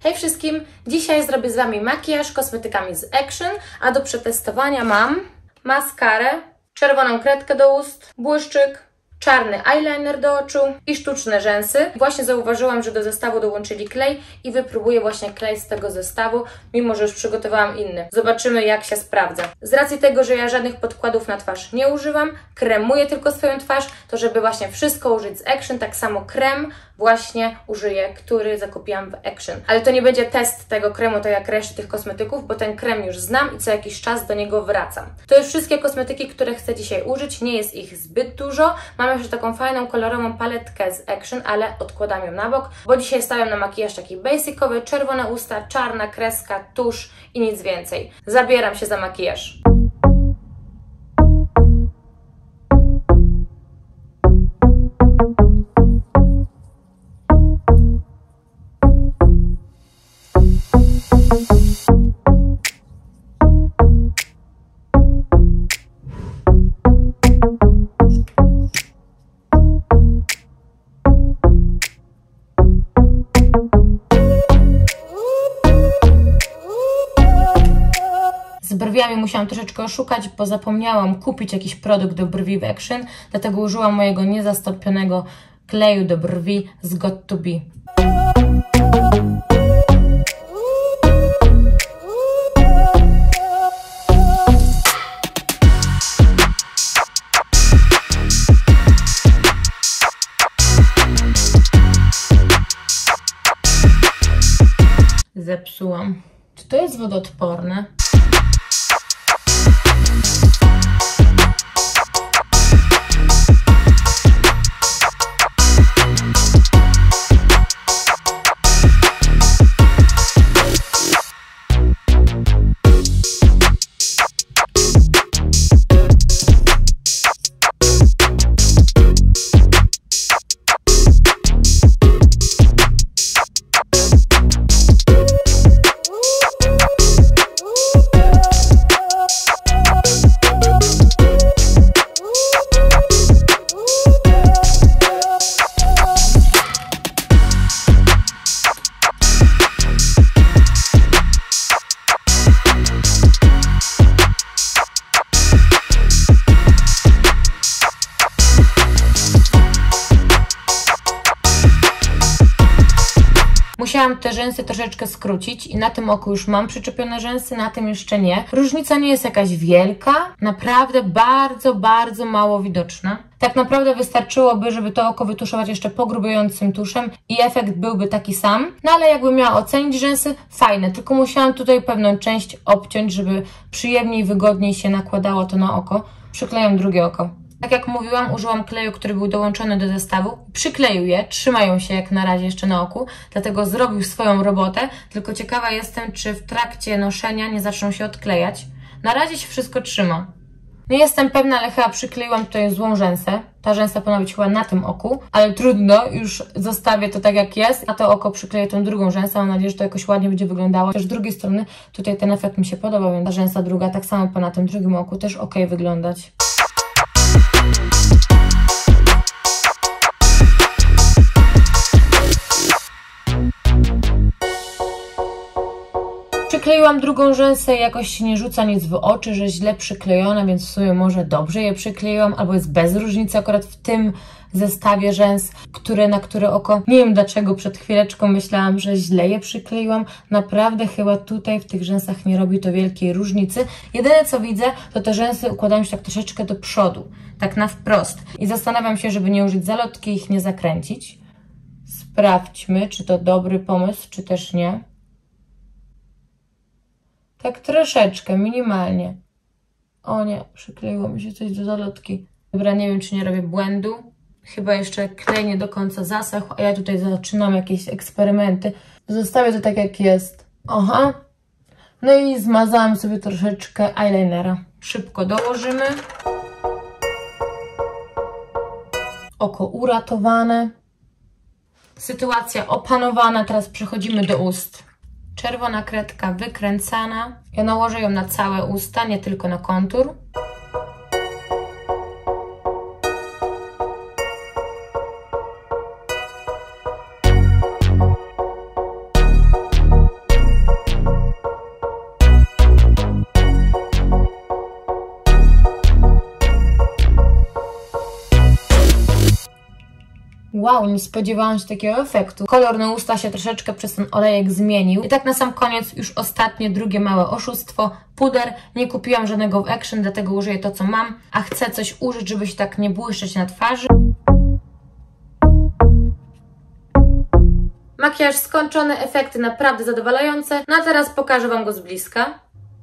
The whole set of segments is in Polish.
Hej wszystkim! Dzisiaj zrobię z Wami makijaż kosmetykami z Action, a do przetestowania mam maskarę, czerwoną kredkę do ust, błyszczyk, czarny eyeliner do oczu i sztuczne rzęsy. Właśnie zauważyłam, że do zestawu dołączyli klej i wypróbuję właśnie klej z tego zestawu, mimo że już przygotowałam inny. Zobaczymy, jak się sprawdza. Z racji tego, że ja żadnych podkładów na twarz nie używam, kremuję tylko swoją twarz, to żeby właśnie wszystko użyć z Action, tak samo krem właśnie użyję, który zakupiłam w Action. Ale to nie będzie test tego kremu, tak jak reszty tych kosmetyków, bo ten krem już znam i co jakiś czas do niego wracam. To już wszystkie kosmetyki, które chcę dzisiaj użyć, nie jest ich zbyt dużo. Mam jeszcze taką fajną, kolorową paletkę z Action, ale odkładam ją na bok, bo dzisiaj stawiam na makijaż taki basicowy, czerwone usta, czarna kreska, tusz i nic więcej. Zabieram się za makijaż. Z brwiami musiałam troszeczkę oszukać, bo zapomniałam kupić jakiś produkt do brwi w Action, dlatego użyłam mojego niezastąpionego kleju do brwi z Got To Be. Zepsułam. Czy to jest wodoodporne? Musiałam te rzęsy troszeczkę skrócić i na tym oku już mam przyczepione rzęsy, na tym jeszcze nie. Różnica nie jest jakaś wielka, naprawdę bardzo mało widoczna. Tak naprawdę wystarczyłoby, żeby to oko wytuszować jeszcze pogrubiającym tuszem i efekt byłby taki sam. No ale jakbym miała ocenić rzęsy, fajne, tylko musiałam tutaj pewną część obciąć, żeby przyjemniej, wygodniej się nakładało to na oko. Przyklejam drugie oko. Tak jak mówiłam, użyłam kleju, który był dołączony do zestawu. Przykleił je, trzymają się jak na razie jeszcze na oku, dlatego zrobił swoją robotę, tylko ciekawa jestem, czy w trakcie noszenia nie zaczną się odklejać. Na razie się wszystko trzyma. Nie jestem pewna, ale chyba przykleiłam tutaj złą rzęsę. Ta rzęsa powinna być chyba na tym oku, ale trudno, już zostawię to tak jak jest. Na to oko przykleję tą drugą rzęsę, mam nadzieję, że to jakoś ładnie będzie wyglądało. Też z drugiej strony tutaj ten efekt mi się podoba, więc ta rzęsa druga tak samo po na tym drugim oku też ok wyglądać. Przykleiłam drugą rzęsę i jakoś się nie rzuca nic w oczy, że źle przyklejona, więc w sumie może dobrze je przykleiłam, albo jest bez różnicy akurat w tym zestawie rzęs, na które oko. Nie wiem dlaczego przed chwileczką myślałam, że źle je przykleiłam. Naprawdę chyba tutaj w tych rzęsach nie robi to wielkiej różnicy. Jedyne co widzę, to te rzęsy układają się tak troszeczkę do przodu, tak na wprost. I zastanawiam się, żeby nie użyć zalotki i ich nie zakręcić. Sprawdźmy, czy to dobry pomysł, czy też nie. Tak troszeczkę, minimalnie. O nie, przykleiło mi się coś do zalotki. Dobra, nie wiem, czy nie robię błędu. Chyba jeszcze klej nie do końca zasechł, a ja tutaj zaczynam jakieś eksperymenty. Zostawię to tak jak jest. Aha. No i zmazałam sobie troszeczkę eyelinera. Szybko dołożymy. Oko uratowane. Sytuacja opanowana, teraz przechodzimy do ust. Czerwona kredka wykręcana. Ja nałożę ją na całe usta, nie tylko na kontur. Wow, nie spodziewałam się takiego efektu. Kolor na usta się troszeczkę przez ten olejek zmienił. I tak na sam koniec już ostatnie, drugie małe oszustwo. Puder. Nie kupiłam żadnego w Action, dlatego użyję to, co mam. A chcę coś użyć, żeby się tak nie błyszczeć na twarzy. Makijaż skończony, efekty naprawdę zadowalające. No a teraz pokażę Wam go z bliska.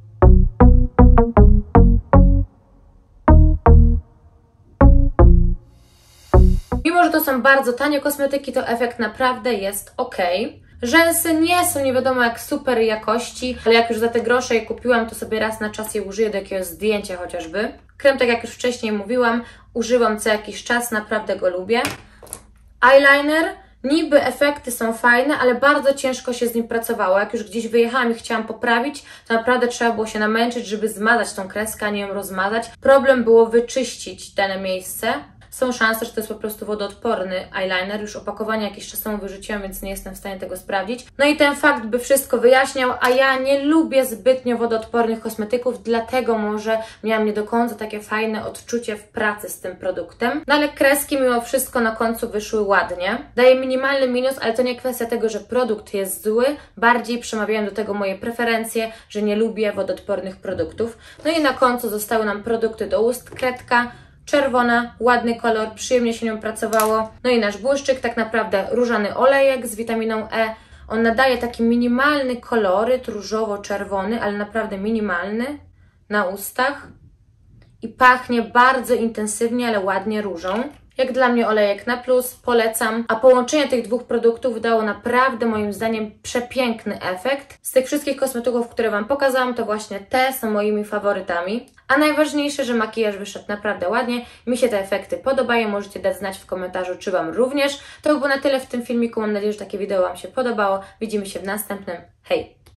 Mimo że to są bardzo tanie kosmetyki, to efekt naprawdę jest ok. Rzęsy nie są nie wiadomo jak super jakości, ale jak już za te grosze je kupiłam, to sobie raz na czas je użyję do jakiegoś zdjęcia chociażby. Krem, tak jak już wcześniej mówiłam, używam co jakiś czas, naprawdę go lubię. Eyeliner. Niby efekty są fajne, ale bardzo ciężko się z nim pracowało. Jak już gdzieś wyjechałam i chciałam poprawić, to naprawdę trzeba było się namęczyć, żeby zmazać tą kreskę, a nie ją rozmazać. Problem było wyczyścić dane miejsce. Są szanse, że to jest po prostu wodoodporny eyeliner. Już opakowanie jakieś czas temu wyrzuciłam, więc nie jestem w stanie tego sprawdzić. No i ten fakt by wszystko wyjaśniał, a ja nie lubię zbytnio wodoodpornych kosmetyków, dlatego może miałam nie do końca takie fajne odczucie w pracy z tym produktem. No ale kreski mimo wszystko na końcu wyszły ładnie. Daje minimalny minus, ale to nie kwestia tego, że produkt jest zły. Bardziej przemawiają do tego moje preferencje, że nie lubię wodoodpornych produktów. No i na końcu zostały nam produkty do ust. Kredka czerwona, ładny kolor, przyjemnie się nią pracowało. No i nasz błyszczyk, tak naprawdę różany olejek z witaminą E. On nadaje taki minimalny koloryt, różowo-czerwony, ale naprawdę minimalny na ustach. I pachnie bardzo intensywnie, ale ładnie różą. Jak dla mnie olejek na plus, polecam. A połączenie tych dwóch produktów dało naprawdę moim zdaniem przepiękny efekt. Z tych wszystkich kosmetyków, które Wam pokazałam, to właśnie te są moimi faworytami. A najważniejsze, że makijaż wyszedł naprawdę ładnie. Mi się te efekty podobają. Możecie dać znać w komentarzu, czy Wam również. To by było na tyle w tym filmiku. Mam nadzieję, że takie wideo Wam się podobało. Widzimy się w następnym. Hej!